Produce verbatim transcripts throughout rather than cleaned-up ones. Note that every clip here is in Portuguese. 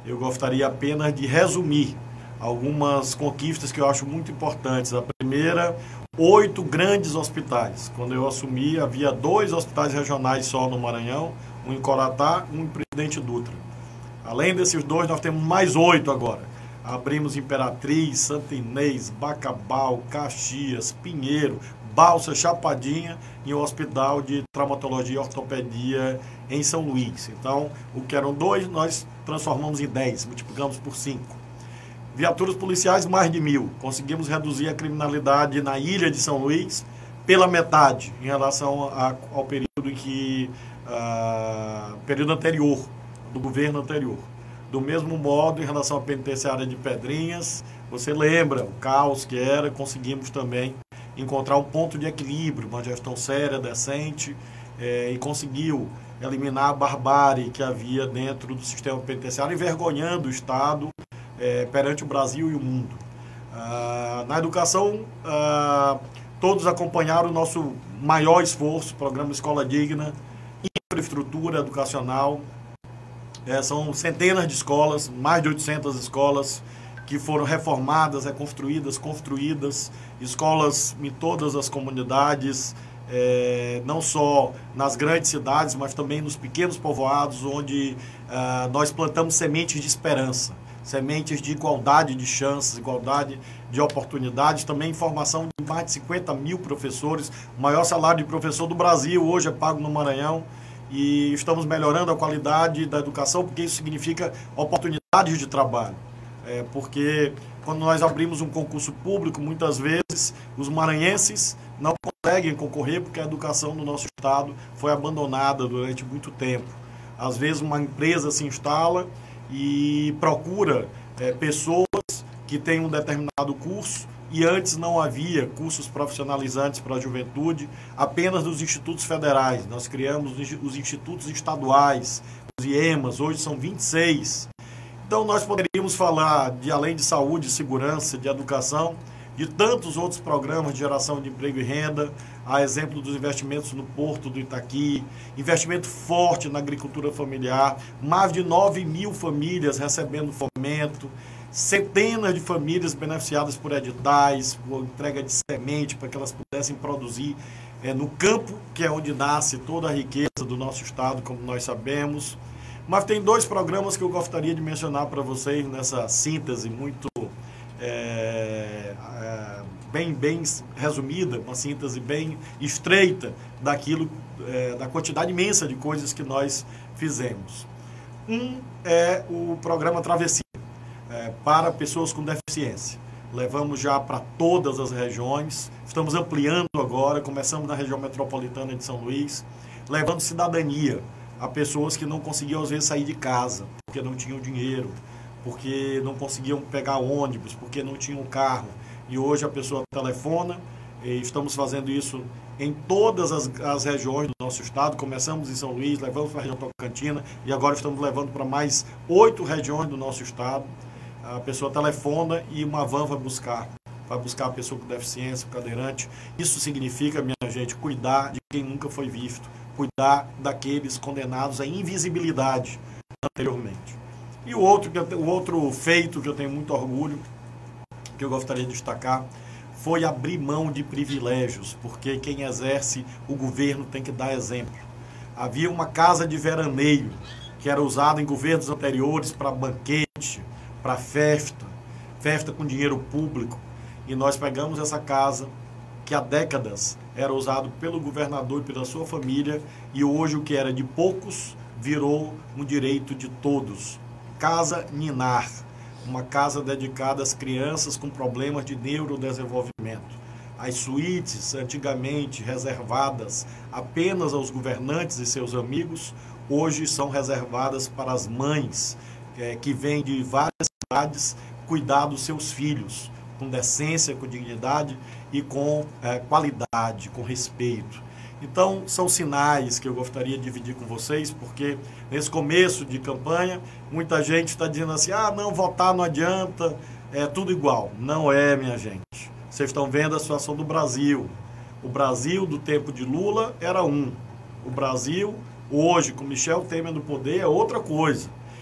eu gostaria apenas de resumir algumas conquistas que eu acho muito importantes. A primeira, oito grandes hospitais. Quando eu assumi, havia dois hospitais regionais só no Maranhão, um em Coratá, um em Presidente Dutra. Além desses dois, nós temos mais oito agora. Abrimos Imperatriz, Santa Inês, Bacabal, Caxias, Pinheiro, Balsa, Chapadinha e um hospital de traumatologia e ortopedia em São Luís. Então, o que eram dois, nós transformamos em dez, multiplicamos por cinco. Viaturas policiais, mais de mil. Conseguimos reduzir a criminalidade na ilha de São Luís pela metade em relação a, ao período em que, uh, período anterior, do governo anterior. Do mesmo modo, em relação à penitenciária de Pedrinhas, você lembra o caos que era, conseguimos também encontrar um ponto de equilíbrio, uma gestão séria, decente, é, e conseguiu eliminar a barbárie que havia dentro do sistema penitenciário, envergonhando o Estado é, perante o Brasil e o mundo. Ah, na educação, ah, todos acompanharam o nosso maior esforço, programa Escola Digna, infraestrutura educacional. É, são centenas de escolas, mais de oitocentas escolas que foram reformadas, reconstruídas, construídas, escolas em todas as comunidades, é, não só nas grandes cidades, mas também nos pequenos povoados, onde ah, nós plantamos sementes de esperança, sementes de igualdade de chances, igualdade de oportunidades, também formação de mais de cinquenta mil professores, o maior salário de professor do Brasil hoje é pago no Maranhão. E estamos melhorando a qualidade da educação, porque isso significa oportunidades de trabalho. É, porque quando nós abrimos um concurso público, muitas vezes os maranhenses não conseguem concorrer porque a educação no nosso estado foi abandonada durante muito tempo. Às vezes uma empresa se instala e procura é, pessoas que têm um determinado curso, e antes não havia cursos profissionalizantes para a juventude, apenas nos institutos federais. Nós criamos os institutos estaduais, os I E M As, hoje são vinte e seis. Então nós poderíamos falar, de além de saúde, segurança, de educação, de tantos outros programas de geração de emprego e renda, a exemplo dos investimentos no Porto do Itaqui, investimento forte na agricultura familiar, mais de nove mil famílias recebendo fomento, centenas de famílias beneficiadas por editais, por entrega de semente, para que elas pudessem produzir é, no campo, que é onde nasce toda a riqueza do nosso estado, como nós sabemos. Mas tem dois programas que eu gostaria de mencionar para vocês nessa síntese muito é, é, bem, bem resumida, uma síntese bem estreita daquilo, é, da quantidade imensa de coisas que nós fizemos. Um é o programa Travessia, É, para pessoas com deficiência. Levamos já para todas as regiões, estamos ampliando agora, começamos na região metropolitana de São Luís, levando cidadania a pessoas que não conseguiam às vezes sair de casa, porque não tinham dinheiro, porque não conseguiam pegar ônibus, porque não tinham carro. E hoje a pessoa telefona, e estamos fazendo isso em todas as, as regiões do nosso estado. Começamos em São Luís, levamos para a região Tocantina e agora estamos levando para mais oito regiões do nosso estado. A pessoa telefona e uma van vai buscar, vai buscar a pessoa com deficiência, cadeirante. Isso significa, minha gente, cuidar de quem nunca foi visto, cuidar daqueles condenados à invisibilidade anteriormente. E o outro, o outro feito que eu tenho muito orgulho, que eu gostaria de destacar, foi abrir mão de privilégios, porque quem exerce o governo tem que dar exemplo. Havia uma casa de veraneio que era usada em governos anteriores para banquete, para festa, festa com dinheiro público, e nós pegamos essa casa que há décadas era usado pelo governador e pela sua família, e hoje o que era de poucos virou um direito de todos. Casa Ninar, uma casa dedicada às crianças com problemas de neurodesenvolvimento. As suítes, antigamente reservadas apenas aos governantes e seus amigos, hoje são reservadas para as mães, é, que vêm de várias cidades cuidar dos seus filhos, com decência, com dignidade e com é, qualidade, com respeito. Então, são sinais que eu gostaria de dividir com vocês, porque nesse começo de campanha, muita gente está dizendo assim, ah, não, votar não adianta, é tudo igual. Não é, minha gente. Vocês estão vendo a situação do Brasil. O Brasil do tempo de Lula era um. O Brasil, hoje, com Michel Temer no poder, é outra coisa.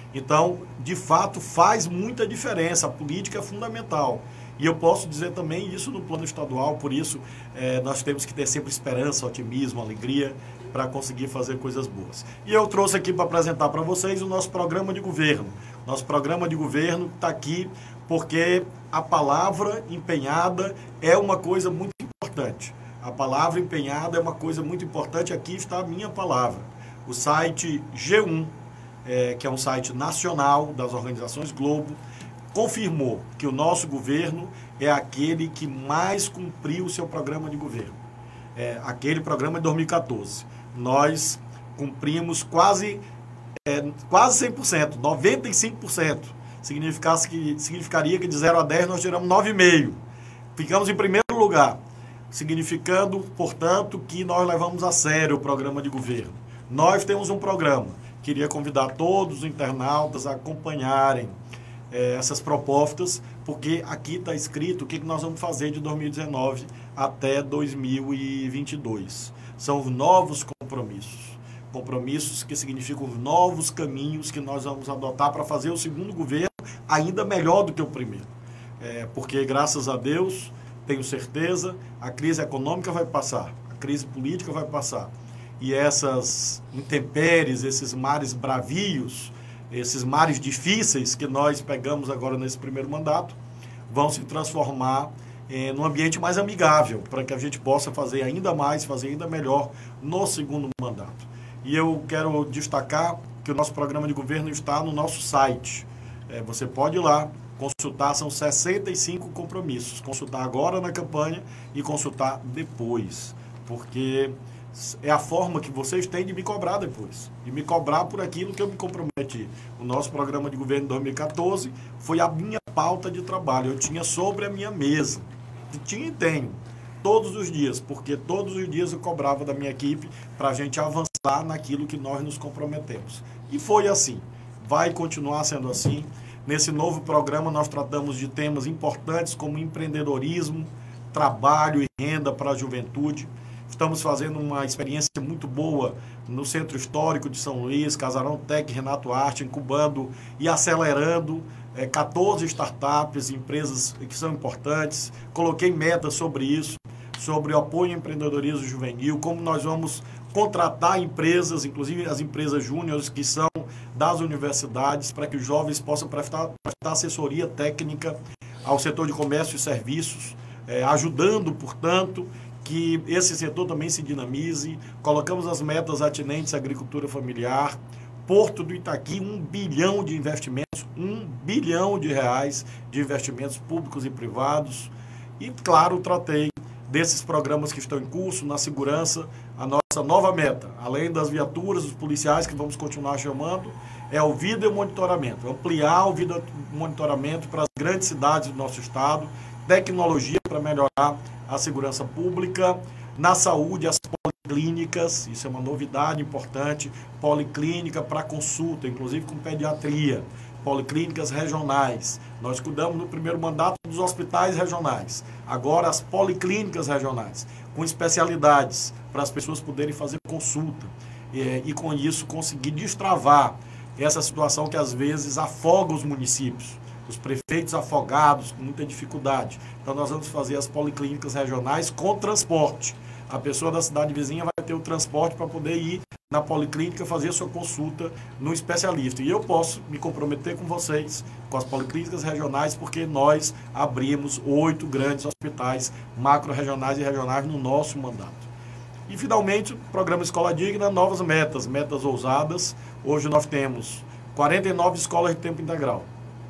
Então, de fato, faz muita diferença, a política é fundamental. E eu posso dizer também isso no plano estadual, por isso é, nós temos que ter sempre esperança, otimismo, alegria, para conseguir fazer coisas boas. E eu trouxe aqui para apresentar para vocês o nosso programa de governo. Nosso programa de governo está aqui porque a palavra empenhada é uma coisa muito importante. A palavra empenhada é uma coisa muito importante, aqui está a minha palavra. O site G um, é, que é um site nacional das organizações Globo, confirmou que o nosso governo é aquele que mais cumpriu o seu programa de governo. É, aquele programa de dois mil e quatorze. Nós cumprimos quase, é, quase cem por cento, noventa e cinco por cento. Significasse que, significaria que de zero a dez nós tiramos nove vírgula cinco. Ficamos em primeiro lugar, significando, portanto, que nós levamos a sério o programa de governo. Nós temos um programa. Queria convidar todos os internautas a acompanharem É, essas propostas, porque aqui está escrito o que nós vamos fazer de dois mil e dezenove até dois mil e vinte e dois. São os novos compromissos. Compromissos que significam os novos caminhos que nós vamos adotar para fazer o segundo governo ainda melhor do que o primeiro. É, porque, graças a Deus, tenho certeza, a crise econômica vai passar, a crise política vai passar. E essas intempéries, esses mares bravios, esses mares difíceis que nós pegamos agora nesse primeiro mandato, vão se transformar eh, num ambiente mais amigável, para que a gente possa fazer ainda mais, fazer ainda melhor no segundo mandato. E eu quero destacar que o nosso programa de governo está no nosso site. Eh, você pode ir lá consultar, são sessenta e cinco compromissos, consultar agora na campanha e consultar depois, porque é a forma que vocês têm de me cobrar depois, de me cobrar por aquilo que eu me comprometi. O nosso programa de governo de dois mil e quatorze foi a minha pauta de trabalho, eu tinha sobre a minha mesa, e tinha e tenho, todos os dias, porque todos os dias eu cobrava da minha equipe para a gente avançar naquilo que nós nos comprometemos. E foi assim, vai continuar sendo assim. Nesse novo programa nós tratamos de temas importantes como empreendedorismo, trabalho e renda para a juventude. Estamos fazendo uma experiência muito boa no Centro Histórico de São Luís, Casarão Tec Renato Arte, incubando e acelerando é, quatorze startups, empresas que são importantes. Coloquei metas sobre isso, sobre o apoio ao empreendedorismo juvenil, como nós vamos contratar empresas, inclusive as empresas júniores que são das universidades, para que os jovens possam prestar, prestar assessoria técnica ao setor de comércio e serviços, é, ajudando, portanto, que esse setor também se dinamize. Colocamos as metas atinentes à agricultura familiar, Porto do Itaqui, um bilhão de investimentos, um bilhão de reais de investimentos públicos e privados. E, claro, tratei desses programas que estão em curso, na segurança, a nossa nova meta, além das viaturas, dos policiais que vamos continuar chamando, é o vídeo monitoramento, ampliar o vídeo monitoramento para as grandes cidades do nosso estado, tecnologia para melhorar a segurança pública, na saúde, as policlínicas, isso é uma novidade importante, policlínica para consulta, inclusive com pediatria, policlínicas regionais. Nós cuidamos no primeiro mandato dos hospitais regionais, agora as policlínicas regionais, com especialidades para as pessoas poderem fazer consulta e, e com isso conseguir destravar essa situação que às vezes afoga os municípios. Os prefeitos afogados, com muita dificuldade. Então, nós vamos fazer as policlínicas regionais com transporte. A pessoa da cidade vizinha vai ter o transporte para poder ir na policlínica fazer a sua consulta no especialista. E eu posso me comprometer com vocês, com as policlínicas regionais, porque nós abrimos oito grandes hospitais macro-regionais e regionais no nosso mandato. E, finalmente, o programa Escola Digna, novas metas, metas ousadas. Hoje nós temos quarenta e nove escolas de tempo integral.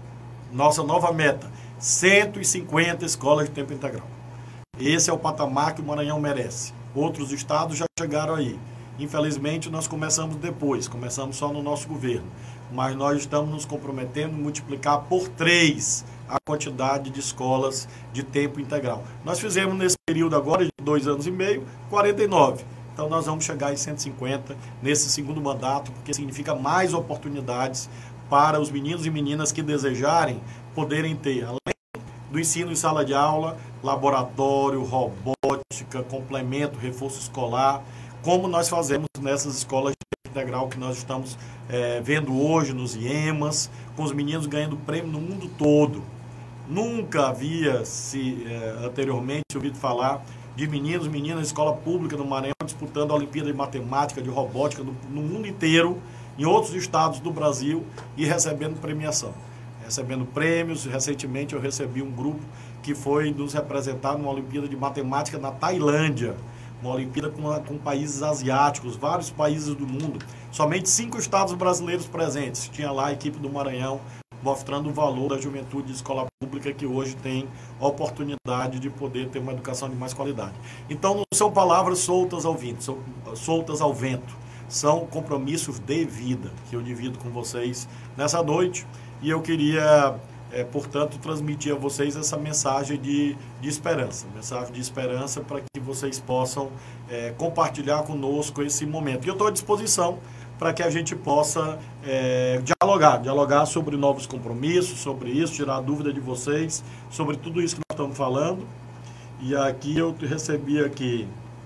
Nossa nova meta, cento e cinquenta escolas de tempo integral. Esse é o patamar que o Maranhão merece. Outros estados já chegaram aí. Infelizmente, nós começamos depois, começamos só no nosso governo. Mas nós estamos nos comprometendo a multiplicar por três a quantidade de escolas de tempo integral. Nós fizemos nesse período agora de dois anos e meio, quarenta e nove. Então, nós vamos chegar em cento e cinquenta nesse segundo mandato, porque significa mais oportunidades para os meninos e meninas que desejarem poderem ter, além do ensino em sala de aula, laboratório, robótica, complemento, reforço escolar, como nós fazemos nessas escolas de tempo integral que nós estamos é, vendo hoje nos IEMAs, com os meninos ganhando prêmio no mundo todo. Nunca havia se é, anteriormente ouvido falar de meninos e meninas de escola pública no Maranhão disputando a Olimpíada de Matemática, de Robótica no, no mundo inteiro, em outros estados do Brasil e recebendo premiação, recebendo prêmios. Recentemente eu recebi um grupo que foi nos representar numa Olimpíada de Matemática na Tailândia, uma Olimpíada com, com países asiáticos, vários países do mundo, somente cinco estados brasileiros presentes. Tinha lá a equipe do Maranhão, mostrando o valor da juventude de escola pública que hoje tem a oportunidade de poder ter uma educação de mais qualidade. Então, não são palavras soltas ao vento, são soltas ao vento, são compromissos de vida que eu divido com vocês nessa noite, e eu queria, é, portanto, transmitir a vocês essa mensagem de, de esperança, mensagem de esperança para que vocês possam é, compartilhar conosco esse momento. E eu estou à disposição para que a gente possa é, dialogar, dialogar sobre novos compromissos, sobre isso, tirar a dúvida de vocês, sobre tudo isso que nós estamos falando. E aqui eu recebi aqui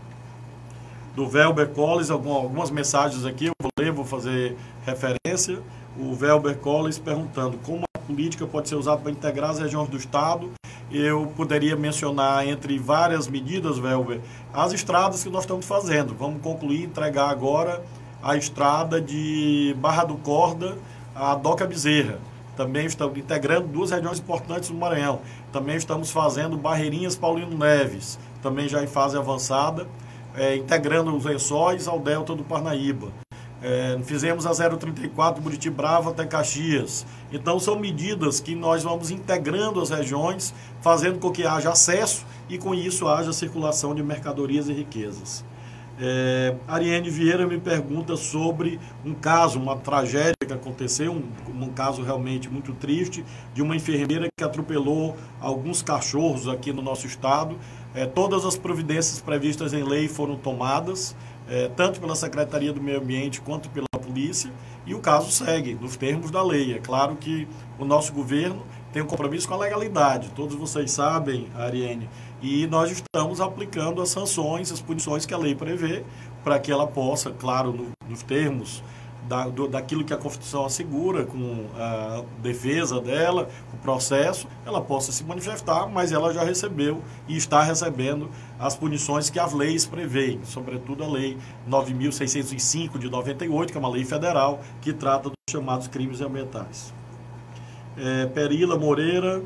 do Velber Colles algumas mensagens aqui, eu vou ler, vou fazer referência. O Velber Colles perguntando como a política pode ser usada para integrar as regiões do Estado. Eu poderia mencionar, entre várias medidas, Velber, as estradas que nós estamos fazendo. Vamos concluir, entregar agora a estrada de Barra do Corda a Doca Bezerra. Também estamos integrando duas regiões importantes do Maranhão. Também estamos fazendo Barreirinhas Paulino Neves, também já em fase avançada, é, integrando os Lençóis ao Delta do Parnaíba. É, fizemos a zero trinta e quatro Buriti Brava até Caxias. Então são medidas que nós vamos integrando as regiões, fazendo com que haja acesso e com isso haja circulação de mercadorias e riquezas. É, Ariane Vieira me pergunta sobre um caso, uma tragédia que aconteceu, um, um caso realmente muito triste, de uma enfermeira que atropelou alguns cachorros aqui no nosso estado. É, todas as providências previstas em lei foram tomadas, é, tanto pela Secretaria do Meio Ambiente quanto pela polícia, e o caso segue nos termos da lei. É claro que o nosso governo tem um compromisso com a legalidade, todos vocês sabem, Ariane, e nós estamos aplicando as sanções, as punições que a lei prevê, para que ela possa, claro, no, nos termos da, do, daquilo que a Constituição assegura, com a defesa dela, o processo, ela possa se manifestar, mas ela já recebeu e está recebendo as punições que as leis prevêem, sobretudo a Lei nove mil seiscentos e cinco de noventa e oito, que é uma lei federal que trata dos chamados crimes ambientais. É, Perila Moreira,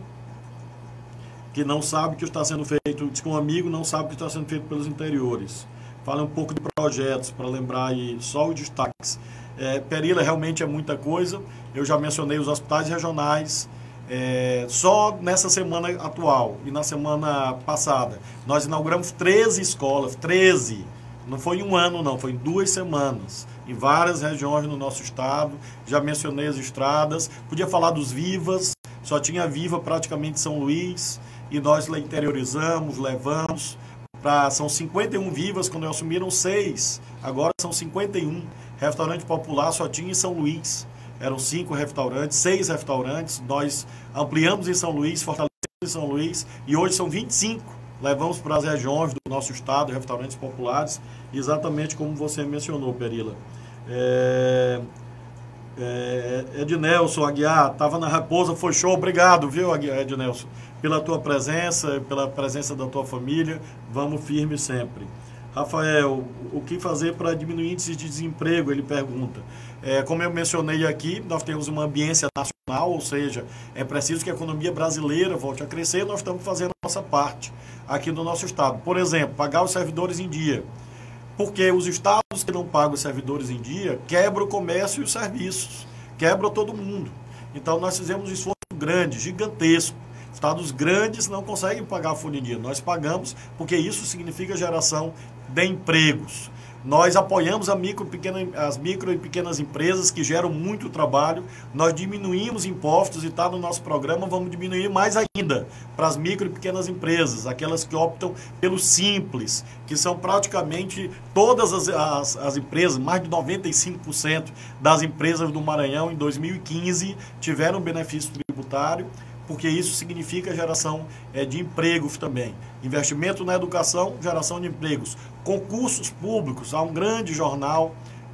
que não sabe o que está sendo feito, diz que um amigo não sabe o que está sendo feito pelos interiores. Fala um pouco de projetos, para lembrar aí só os destaques. É, Perila, realmente é muita coisa. Eu já mencionei os hospitais regionais. É, só nessa semana atual e na semana passada, nós inauguramos treze escolas, treze. Não foi em um ano, não, foi em duas semanas, em várias regiões no nosso estado. Já mencionei as estradas, podia falar dos Vivas, só tinha Viva praticamente São Luís, e nós lá interiorizamos, levamos, pra, são cinquenta e um Vivas, quando assumiram seis, agora são cinquenta e um. Restaurante popular só tinha em São Luís, eram cinco restaurantes, seis restaurantes, nós ampliamos em São Luís, fortalecemos em São Luís, e hoje são vinte e cinco. Levamos para as regiões do nosso estado, restaurantes populares, exatamente como você mencionou, Perila. É, é, Ednelson Aguiar, estava na Raposa, foi show, obrigado, viu, Ednelson, pela tua presença, pela presença da tua família, vamos firme sempre. Rafael, o que fazer para diminuir índices de desemprego, ele pergunta. É, como eu mencionei aqui, nós temos uma ambiência nacional, ou seja, é preciso que a economia brasileira volte a crescer, nós estamos fazendo a nossa parte aqui no nosso estado. Por exemplo, pagar os servidores em dia. Porque os estados que não pagam os servidores em dia quebram o comércio e os serviços, quebram todo mundo. Então nós fizemos um esforço grande, gigantesco. Estados grandes não conseguem pagar a folha em dia. Nós pagamos porque isso significa geração de empregos. Nós apoiamos a micro, pequena, as micro e pequenas empresas que geram muito trabalho. Nós diminuímos impostos e está no nosso programa, vamos diminuir mais ainda para as micro e pequenas empresas, aquelas que optam pelo simples, que são praticamente todas as, as, as empresas, mais de noventa e cinco por cento das empresas do Maranhão em dois mil e quinze tiveram benefício tributário, porque isso significa geração é, de empregos também. Investimento na educação, geração de empregos. Concursos públicos, há um grande jornal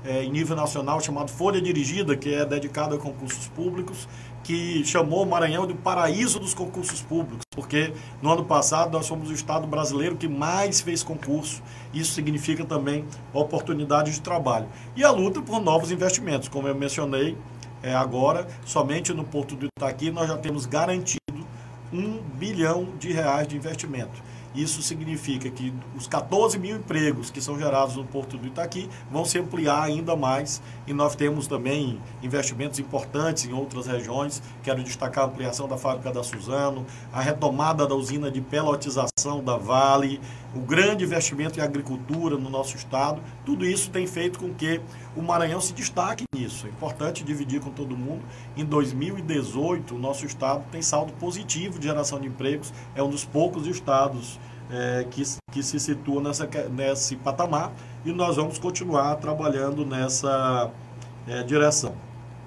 é, em nível nacional chamado Folha Dirigida, que é dedicado a concursos públicos, que chamou o Maranhão de o paraíso dos concursos públicos, porque no ano passado nós fomos o estado brasileiro que mais fez concurso. Isso significa também oportunidade de trabalho. E a luta por novos investimentos, como eu mencionei é, agora, somente no Porto do Itaqui nós já temos garantido um bilhão de reais de investimento. Isso significa que os quatorze mil empregos que são gerados no Porto do Itaqui vão se ampliar ainda mais, e nós temos também investimentos importantes em outras regiões. Quero destacar a ampliação da fábrica da Suzano, a retomada da usina de pelotização da Vale, o grande investimento em agricultura no nosso estado. Tudo isso tem feito com que o Maranhão se destaque nisso. É importante dividir com todo mundo. Em dois mil e dezoito, o nosso estado tem saldo positivo de geração de empregos, é um dos poucos estados é, que, que se situa nessa, nesse patamar, e nós vamos continuar trabalhando nessa é, direção.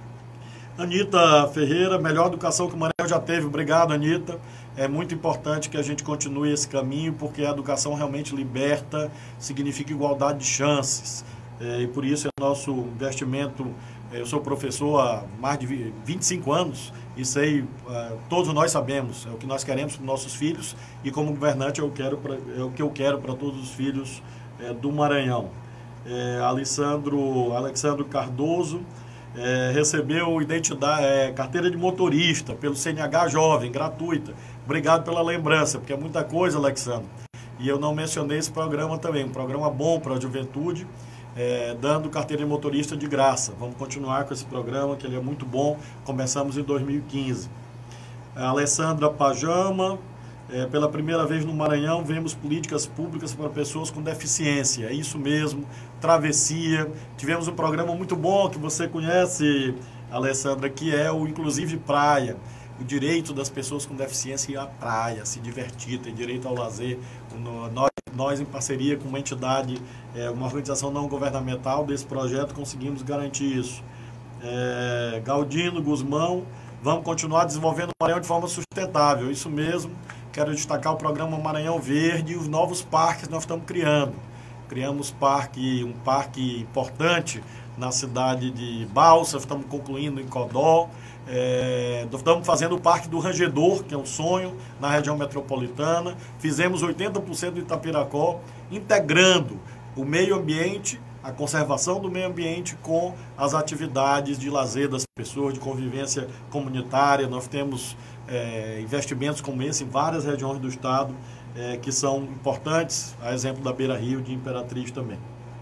Anitta Ferreira, melhor educação que o Maranhão já teve. Obrigado, Anitta. É muito importante que a gente continue esse caminho, porque a educação realmente liberta, significa igualdade de chances. É, e por isso é nosso investimento. Eu sou professor há mais de vinte e cinco anos e sei, todos nós sabemos, é o que nós queremos para os nossos filhos, e como governante eu quero pra, é o que eu quero para todos os filhos é, do Maranhão. É, Alessandro, Alexandro Cardoso é, recebeu identidade, é, carteira de motorista pelo C N H Jovem, gratuita. Obrigado pela lembrança, porque é muita coisa, Alexandre. E eu não mencionei esse programa também, um programa bom para a juventude, É, dando carteira de motorista de graça. Vamos continuar com esse programa, que ele é muito bom. Começamos em dois mil e quinze. A Alessandra Pajama, é, pela primeira vez no Maranhão, vemos políticas públicas para pessoas com deficiência. É isso mesmo, travessia. Tivemos um programa muito bom que você conhece, Alessandra, que é o Inclusive Praia. O direito das pessoas com deficiência ir à praia, se divertir, ter direito ao lazer. Nós, nós em parceria com uma entidade, é, uma organização não governamental desse projeto, conseguimos garantir isso. É, Galdino Guzmão, vamos continuar desenvolvendo o Maranhão de forma sustentável. Isso mesmo, quero destacar o programa Maranhão Verde e os novos parques que nós estamos criando. Criamos parque, um parque importante na cidade de Balsas, estamos concluindo em Codó. É, estamos fazendo o Parque do Rangedor, que é um sonho na região metropolitana. Fizemos oitenta por cento do Itapiracó, integrando o meio ambiente, a conservação do meio ambiente com as atividades de lazer das pessoas, de convivência comunitária. Nós temos é, investimentos como esse em várias regiões do estado, é, que são importantes, a exemplo da Beira Rio, de Imperatriz também.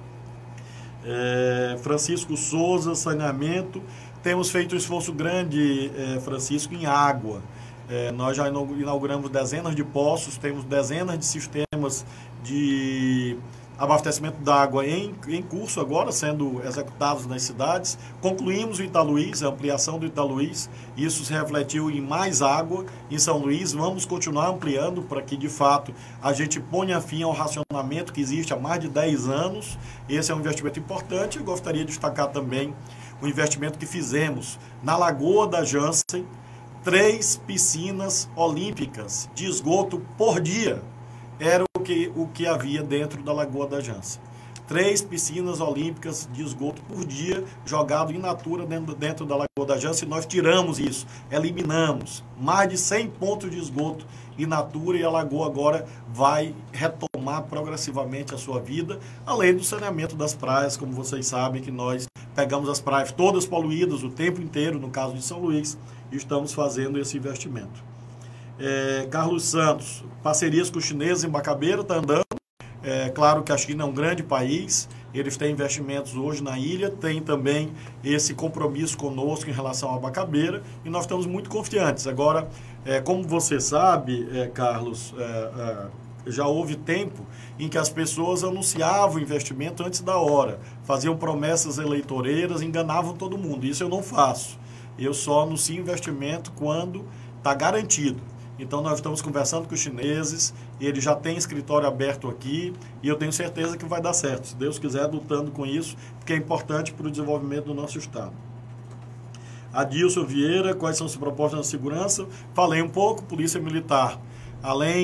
É, Francisco Souza, saneamento. Temos feito um esforço grande, é, Francisco, em água. É, nós já inauguramos dezenas de poços, temos dezenas de sistemas de abastecimento d'água em, em curso agora, sendo executados nas cidades. Concluímos o Italuís, a ampliação do Italuís. Isso se refletiu em mais água em São Luís. Vamos continuar ampliando para que, de fato, a gente ponha fim ao racionamento que existe há mais de dez anos. Esse é um investimento importante. Eu gostaria de destacar também o investimento que fizemos na Lagoa da Jansen, três piscinas olímpicas de esgoto por dia. Era o que, o que havia dentro da Lagoa da Jansen. Três piscinas olímpicas de esgoto por dia, jogado in natura dentro, dentro da Lagoa da Jansen. Nós tiramos isso, eliminamos mais de cem pontos de esgoto in natura, e a Lagoa agora vai retomar progressivamente a sua vida, além do saneamento das praias, como vocês sabem que nós pegamos as praias todas poluídas o tempo inteiro, no caso de São Luís, e estamos fazendo esse investimento. É, Carlos Santos, parcerias com os chineses em Bacabeira, está andando. É claro que a China é um grande país, eles têm investimentos hoje na ilha, tem também esse compromisso conosco em relação à Bacabeira, e nós estamos muito confiantes. Agora, é, como você sabe, é, Carlos, é, é, já houve tempo em que as pessoas anunciavam investimento antes da hora, faziam promessas eleitoreiras, enganavam todo mundo. Isso eu não faço. Eu só anuncio investimento quando está garantido. Então, nós estamos conversando com os chineses, eles já têm escritório aberto aqui, e eu tenho certeza que vai dar certo, se Deus quiser, lutando com isso, porque é importante para o desenvolvimento do nosso estado. Adilson Vieira, quais são as propostas de segurança? Falei um pouco, Polícia Militar. Além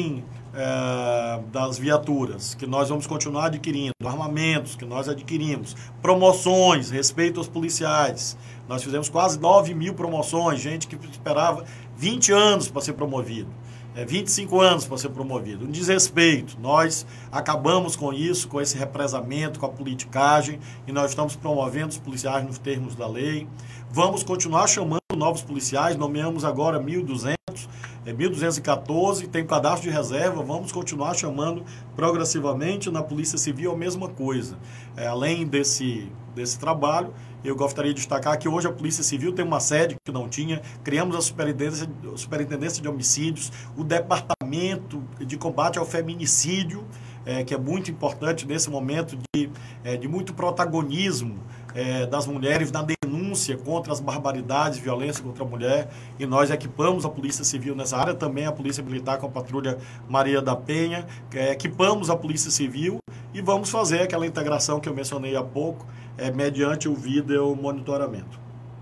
é, das viaturas, que nós vamos continuar adquirindo, armamentos que nós adquirimos, promoções, respeito aos policiais. Nós fizemos quase nove mil promoções, gente que esperava vinte anos para ser promovido. É, vinte e cinco anos para ser promovido. Um desrespeito. Nós acabamos com isso, com esse represamento, com a politicagem, e nós estamos promovendo os policiais nos termos da lei. Vamos continuar chamando novos policiais, nomeamos agora mil e duzentos, é, mil duzentos e quatorze, tem cadastro de reserva, vamos continuar chamando progressivamente. Na Polícia Civil a mesma coisa. É, além desse, desse trabalho, eu gostaria de destacar que hoje a Polícia Civil tem uma sede que não tinha, criamos a Superintendência, a Superintendência de Homicídios, o Departamento de Combate ao Feminicídio, é, que é muito importante nesse momento de, é, de muito protagonismo é, das mulheres na denúncia contra as barbaridades e violência contra a mulher, e nós equipamos a Polícia Civil nessa área, também a Polícia Militar com a Patrulha Maria da Penha, é, equipamos a Polícia Civil e vamos fazer aquela integração que eu mencionei há pouco, É, mediante o vídeo monitoramento.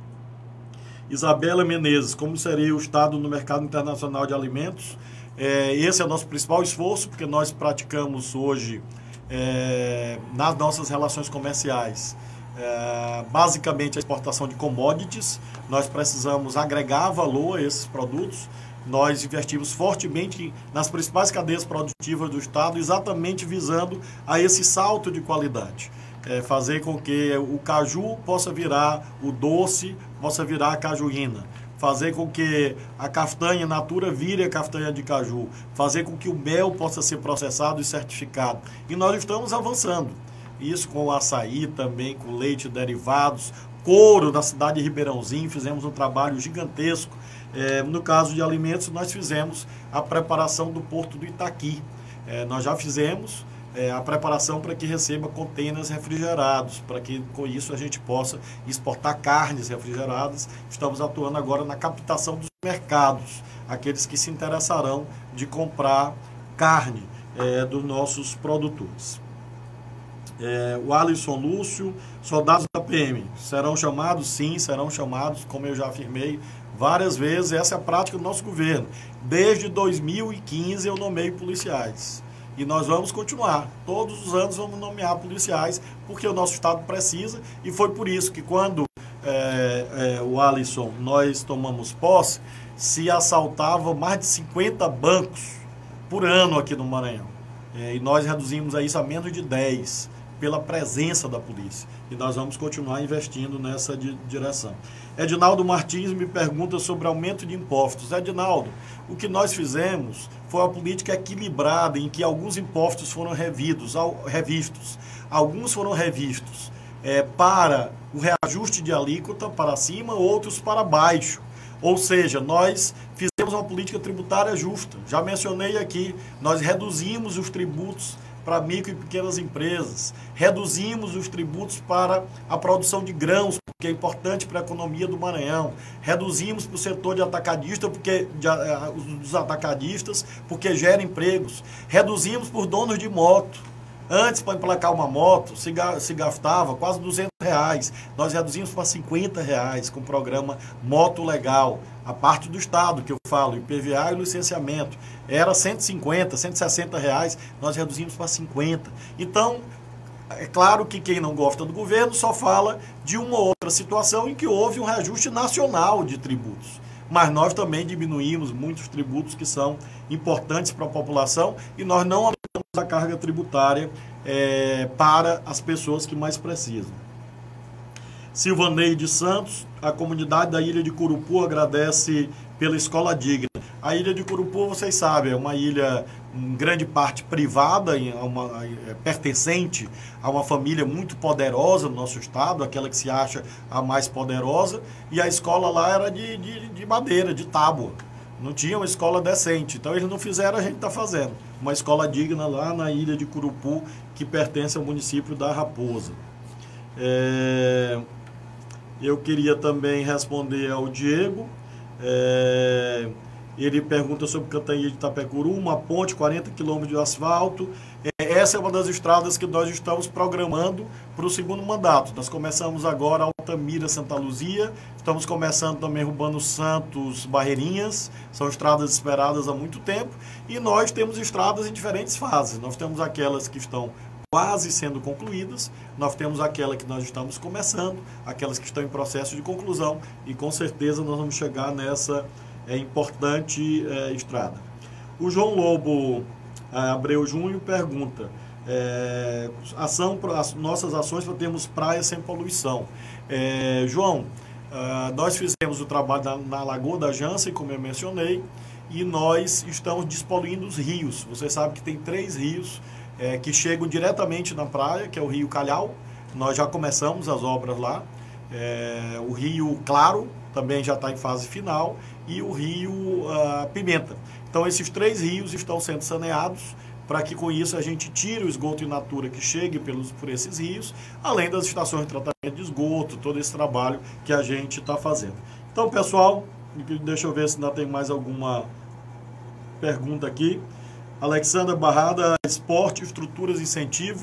Isabela Menezes, como seria o Estado no mercado internacional de alimentos? É, esse é o nosso principal esforço, porque nós praticamos hoje, é, nas nossas relações comerciais, é, basicamente a exportação de commodities. Nós precisamos agregar valor a esses produtos. Nós investimos fortemente nas principais cadeias produtivas do Estado, exatamente visando a esse salto de qualidade. É, fazer com que o caju possa virar o doce, possa virar a cajuína. Fazer com que a castanha natura vire a castanha de caju. Fazer com que o mel possa ser processado e certificado. E nós estamos avançando. Isso com o açaí também, com leite e derivados. Couro da cidade de Ribeirãozinho, fizemos um trabalho gigantesco. É, no caso de alimentos, nós fizemos a preparação do Porto do Itaqui. É, nós já fizemos É, a preparação para que receba contêineres refrigerados, para que com isso a gente possa exportar carnes refrigeradas. Estamos atuando agora na captação dos mercados, aqueles que se interessarão de comprar carne é, dos nossos produtores. É, o Alisson Lúcio, soldados da P M, serão chamados? Sim, serão chamados, como eu já afirmei várias vezes. Essa é a prática do nosso governo. Desde dois mil e quinze eu nomeio policiais. E nós vamos continuar. Todos os anos vamos nomear policiais, porque o nosso Estado precisa. E foi por isso que quando é, é, o Alisson, nós tomamos posse, se assaltava mais de cinquenta bancos por ano aqui no Maranhão. É, e nós reduzimos a isso a menos de dez, pela presença da polícia. E nós vamos continuar investindo nessa di direção. Edinaldo Martins me pergunta sobre aumento de impostos. Edinaldo, o que nós fizemos foi uma política equilibrada, em que alguns impostos foram revidos, revistos. Alguns foram revistos é, para o reajuste de alíquota para cima, outros para baixo. Ou seja, nós fizemos uma política tributária justa. Já mencionei aqui, nós reduzimos os tributos para micro e pequenas empresas, reduzimos os tributos para a produção de grãos, porque é importante para a economia do Maranhão, reduzimos para o setor de atacadista, porque, de, dos atacadistas, porque gera empregos, reduzimos por donos de moto. Antes, para emplacar uma moto, se, se gastava quase duzentos reais. Nós reduzimos para cinquenta reais com o programa Moto Legal. A parte do Estado, que eu falo, I P V A e licenciamento. Era cento e cinquenta, cento e sessenta reais, nós reduzimos para cinquenta. Então, é claro que quem não gosta do governo só fala de uma outra situação em que houve um reajuste nacional de tributos. Mas nós também diminuímos muitos tributos que são importantes para a população e nós não aumentamos a carga tributária é, para as pessoas que mais precisam. Silvaneide Santos, a comunidade da Ilha de Curupu agradece pela escola digna. A Ilha de Curupu, vocês sabem, é uma ilha em grande parte privada, uma, é, pertencente a uma família muito poderosa no nosso estado, aquela que se acha a mais poderosa, e a escola lá era de, de, de madeira, de tábua. Não tinha uma escola decente, então eles não fizeram, a gente está fazendo. Uma escola digna lá na Ilha de Curupu, que pertence ao município da Raposa. É... Eu queria também responder ao Diego. É... Ele pergunta sobre Cantainha de Itapecuru, uma ponte, quarenta quilômetros de asfalto. É, essa essa é uma das estradas que nós estamos programando para o segundo mandato. Nós começamos agora Altamira, Santa Luzia, estamos começando também Urbano Santos, Barreirinhas, são estradas esperadas há muito tempo, e nós temos estradas em diferentes fases. Nós temos aquelas que estão quase sendo concluídas, nós temos aquela que nós estamos começando, aquelas que estão em processo de conclusão, e com certeza nós vamos chegar nessa é, importante é, estrada. O João Lobo Abreu Júnior pergunta, é, ação, as nossas ações para termos praias sem poluição. É, João, uh, nós fizemos o trabalho na, na Lagoa da Jança, como eu mencionei, e nós estamos despoluindo os rios. Você sabe que tem três rios é, que chegam diretamente na praia, que é o Rio Calhau, nós já começamos as obras lá, é, o Rio Claro também já está em fase final, e o Rio uh, Pimenta. Então esses três rios estão sendo saneados, para que com isso a gente tire o esgoto in natura que chegue pelos, por esses rios, além das estações de tratamento de esgoto, todo esse trabalho que a gente está fazendo. Então, pessoal, deixa eu ver se ainda tem mais alguma pergunta aqui. Alexandra Barrada, esporte, estruturas e incentivo.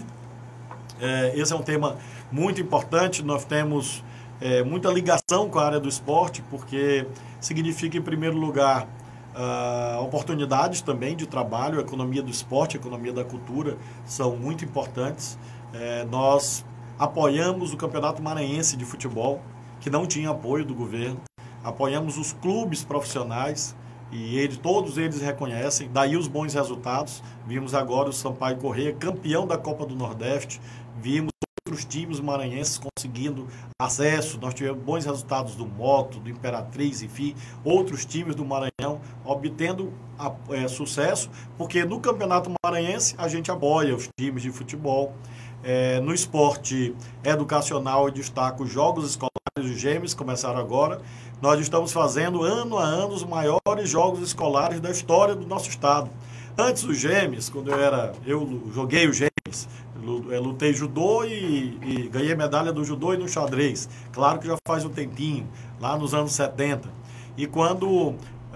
É, esse é um tema muito importante, nós temos é, muita ligação com a área do esporte, porque significa, em primeiro lugar, Uh, oportunidades também de trabalho, a economia do esporte, a economia da cultura são muito importantes. É, nós apoiamos o Campeonato Maranhense de Futebol, que não tinha apoio do governo, apoiamos os clubes profissionais, e eles, todos eles reconhecem, daí os bons resultados. Vimos agora o Sampaio Corrêa, campeão da Copa do Nordeste, vimos outros times maranhenses conseguindo acesso, nós tivemos bons resultados do Moto, do Imperatriz, enfim, outros times do Maranhão obtendo é, sucesso, porque no Campeonato Maranhense a gente apoia os times de futebol. É, no esporte educacional eu destaco os Jogos Escolares, os Gêmeos começaram agora. Nós estamos fazendo ano a ano os maiores Jogos Escolares da história do nosso estado. Antes os Gêmeos, quando eu era, eu joguei os Gêmeos, lutei judô e, e ganhei medalha do judô e no xadrez. Claro que já faz um tempinho, lá nos anos setenta. E quando uh,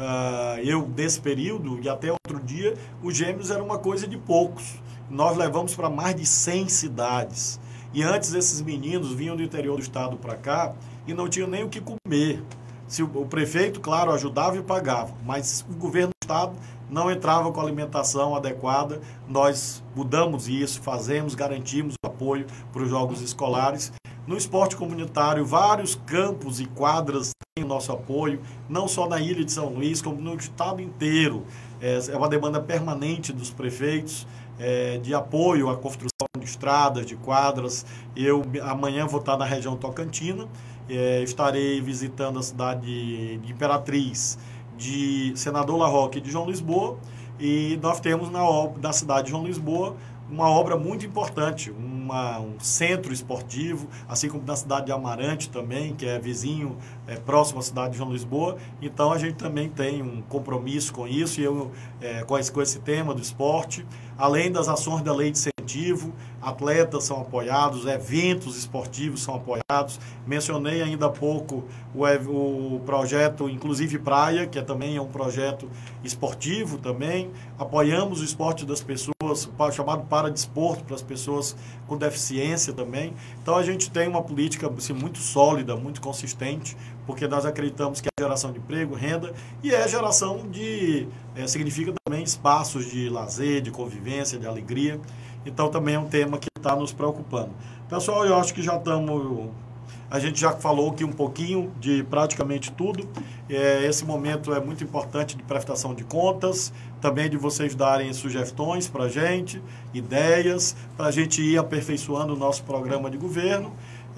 eu, desse período e até outro dia, os Gêmeos era uma coisa de poucos. Nós levamos para mais de cem cidades. E antes esses meninos vinham do interior do estado para cá e não tinham nem o que comer. Se o, o prefeito, claro, ajudava e pagava, mas o governo do estado não entrava com alimentação adequada. Nós mudamos isso, fazemos, garantimos o apoio para os jogos escolares. No esporte comunitário, vários campos e quadras têm o nosso apoio, não só na Ilha de São Luís, como no estado inteiro. É uma demanda permanente dos prefeitos é, de apoio à construção de estradas, de quadras. Eu amanhã vou estar na região tocantina, é, estarei visitando a cidade de Imperatriz, de Senador La Roque e de João Lisboa, e nós temos na, na cidade de João Lisboa uma obra muito importante, uma, um centro esportivo, assim como na cidade de Amarante também, que é vizinho, é, próximo à cidade de João Lisboa. Então a gente também tem um compromisso com isso, e eu é, com, esse, com esse tema do esporte, além das ações da lei de incentivo, atletas são apoiados, eventos esportivos são apoiados. Mencionei ainda há pouco o, o projeto Inclusive Praia, que é também é um projeto esportivo também. Apoiamos o esporte das pessoas, o chamado paradesporto para as pessoas com deficiência também. Então a gente tem uma política assim, muito sólida, muito consistente, porque nós acreditamos que é geração de emprego, renda, e é geração de, é, significa também espaços de lazer, de convivência, de alegria. Então também é um tema que está nos preocupando. Pessoal, eu acho que já estamos... A gente já falou aqui um pouquinho de praticamente tudo. É, esse momento é muito importante de prestação de contas, também de vocês darem sugestões para a gente, ideias, para a gente ir aperfeiçoando o nosso programa de governo.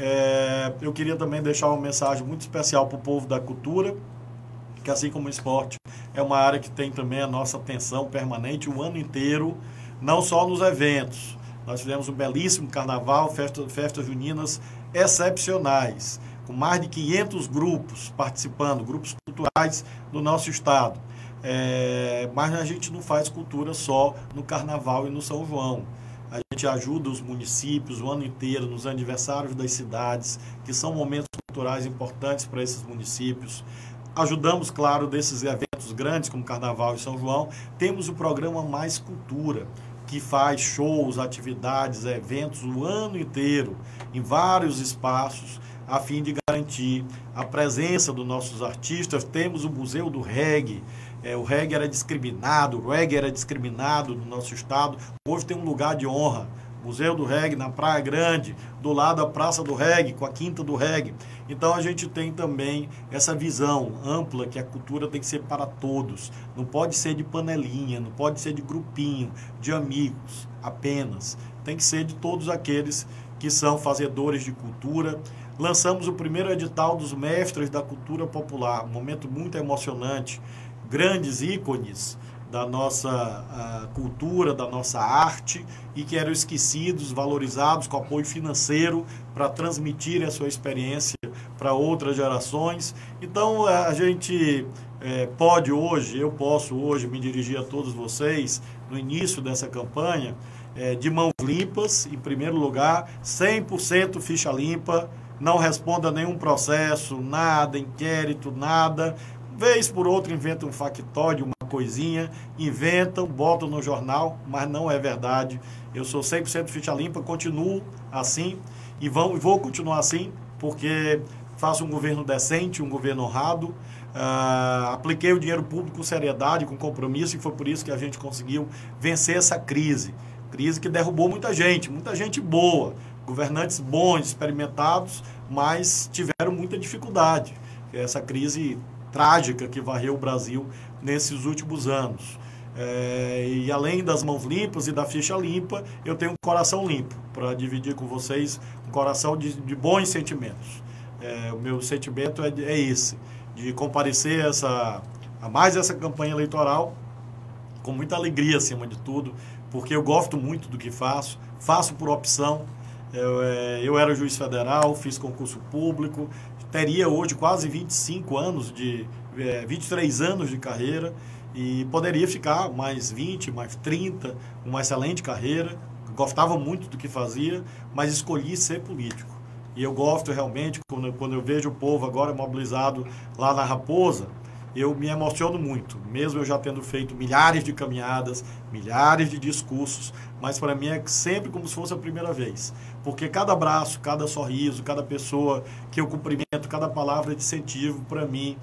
É, eu queria também deixar uma mensagem muito especial para o povo da cultura, que assim como o esporte, é uma área que tem também a nossa atenção permanente o ano inteiro, não só nos eventos. Nós fizemos um belíssimo carnaval, festa, festas juninas excepcionais, com mais de quinhentos grupos participando, grupos culturais do nosso estado. É, mas a gente não faz cultura só no carnaval e no São João. A gente ajuda os municípios o ano inteiro, nos aniversários das cidades, que são momentos culturais importantes para esses municípios. Ajudamos, claro, desses eventos grandes, como Carnaval e São João. Temos o programa Mais Cultura, que faz shows, atividades, eventos o ano inteiro, em vários espaços, a fim de garantir a presença dos nossos artistas. Temos o Museu do Reggae. É, o reggae era discriminado, o reggae era discriminado no nosso estado. Hoje tem um lugar de honra. Museu do Reggae na Praia Grande, do lado da Praça do Reggae, com a Quinta do Reggae. Então a gente tem também essa visão ampla que a cultura tem que ser para todos. Não pode ser de panelinha, não pode ser de grupinho, de amigos apenas. Tem que ser de todos aqueles que são fazedores de cultura. Lançamos o primeiro edital dos mestres da cultura popular, um momento muito emocionante. Grandes ícones da nossa a, cultura, da nossa arte, e que eram esquecidos, valorizados com apoio financeiro para transmitir a sua experiência para outras gerações. Então a gente é, pode hoje, eu posso hoje me dirigir a todos vocês no início dessa campanha é, de mãos limpas, em primeiro lugar, cem por cento ficha limpa, não responda a nenhum processo, nada, inquérito, nada. Vez por outra inventam um factório, uma coisinha, inventam, botam no jornal, mas não é verdade. Eu sou cem por cento ficha limpa, continuo assim e vou, vou continuar assim, porque faço um governo decente, um governo honrado, uh, apliquei o dinheiro público com seriedade, com compromisso, e foi por isso que a gente conseguiu vencer essa crise. Crise que derrubou muita gente, muita gente boa, governantes bons, experimentados, mas tiveram muita dificuldade. Essa crise trágica que varreu o Brasil nesses últimos anos. É, e além das mãos limpas e da ficha limpa, eu tenho um coração limpo para dividir com vocês, um coração de, de bons sentimentos. É, o meu sentimento é, é esse, de comparecer essa, a mais essa campanha eleitoral com muita alegria acima de tudo, porque eu gosto muito do que faço, faço por opção. Eu, é, eu era juiz federal, fiz concurso público, teria hoje quase vinte e cinco anos, de, é, vinte e três anos de carreira, e poderia ficar mais vinte, mais trinta, uma excelente carreira. Gostava muito do que fazia, mas escolhi ser político. E eu gosto realmente, quando, quando eu vejo o povo agora mobilizado lá na Raposa, eu me emociono muito, mesmo eu já tendo feito milhares de caminhadas, milhares de discursos, mas para mim é sempre como se fosse a primeira vez, porque cada abraço, cada sorriso, cada pessoa que eu cumprimento, cada palavra de incentivo, para mim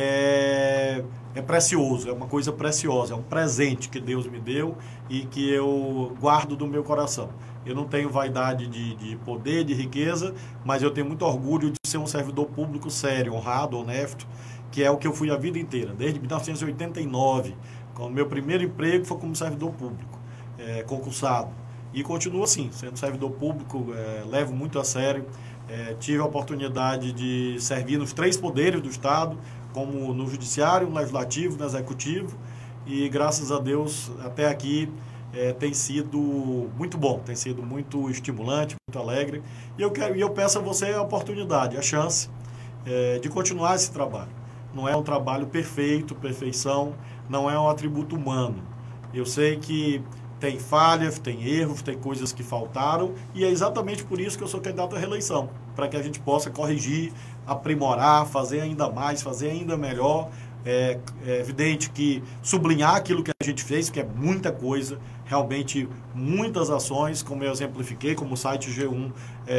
é, é precioso, é uma coisa preciosa, é um presente que Deus me deu e que eu guardo do meu coração. Eu não tenho vaidade de, de poder, de riqueza, mas eu tenho muito orgulho de ser um servidor público sério, honrado, honesto, que é o que eu fui a vida inteira, desde mil novecentos e oitenta e nove, quando meu primeiro emprego foi como servidor público, é, concursado. E continuo assim, sendo servidor público, é, levo muito a sério. É, tive a oportunidade de servir nos três poderes do Estado, como no Judiciário, no Legislativo, no Executivo, e graças a Deus, até aqui, é, tem sido muito bom, tem sido muito estimulante, muito alegre. E eu, quero, e eu peço a você a oportunidade, a chance é, de continuar esse trabalho. Não é um trabalho perfeito, perfeição, não é um atributo humano. Eu sei que tem falhas, tem erros, tem coisas que faltaram, e é exatamente por isso que eu sou candidato à reeleição, para que a gente possa corrigir, aprimorar, fazer ainda mais, fazer ainda melhor. É, é evidente que sublinhar aquilo que a gente fez, que é muita coisa, realmente muitas ações, como eu exemplifiquei, como o site G um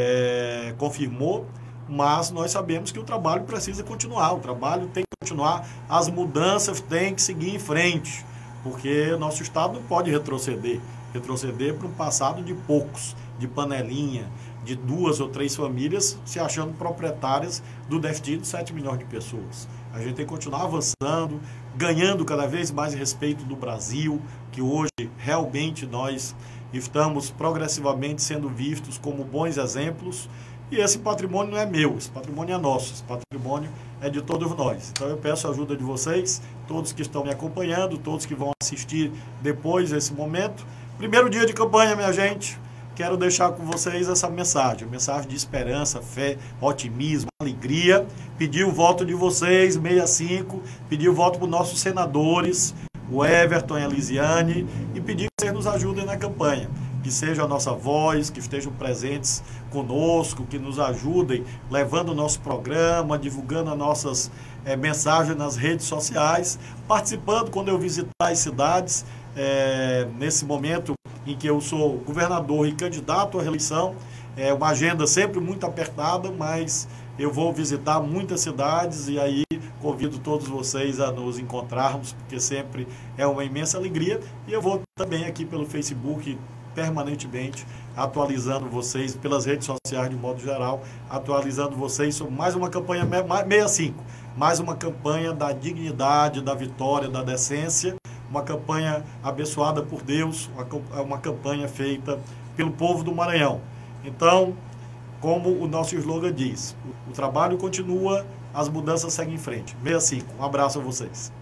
é, confirmou, mas nós sabemos que o trabalho precisa continuar, o trabalho tem que continuar, as mudanças têm que seguir em frente, porque nosso Estado não pode retroceder, retroceder para um passado de poucos, de panelinha, de duas ou três famílias se achando proprietárias do destino de sete milhões de pessoas. A gente tem que continuar avançando, ganhando cada vez mais respeito do Brasil, que hoje realmente nós estamos progressivamente sendo vistos como bons exemplos. E esse patrimônio não é meu, esse patrimônio é nosso, esse patrimônio é de todos nós. Então eu peço a ajuda de vocês, todos que estão me acompanhando, todos que vão assistir depois desse momento. Primeiro dia de campanha, minha gente, quero deixar com vocês essa mensagem, mensagem de esperança, fé, otimismo, alegria. Pedir o voto de vocês, sessenta e cinco, pedir o voto para os nossos senadores, o Everton e a Lisiane, e pedir que vocês nos ajudem na campanha. Que seja a nossa voz, que estejam presentes conosco, que nos ajudem levando o nosso programa, divulgando as nossas é, mensagens nas redes sociais, participando quando eu visitar as cidades, é, nesse momento em que eu sou governador e candidato à reeleição. É uma agenda sempre muito apertada, mas eu vou visitar muitas cidades e aí convido todos vocês a nos encontrarmos, porque sempre é uma imensa alegria. E eu vou também aqui pelo Facebook, permanentemente, atualizando vocês, pelas redes sociais de modo geral, atualizando vocês sobre mais uma campanha sessenta e cinco, mais uma campanha da dignidade, da vitória, da decência, uma campanha abençoada por Deus, uma, uma campanha feita pelo povo do Maranhão. Então, como o nosso slogan diz, o trabalho continua, as mudanças seguem em frente. sessenta e cinco. Um abraço a vocês.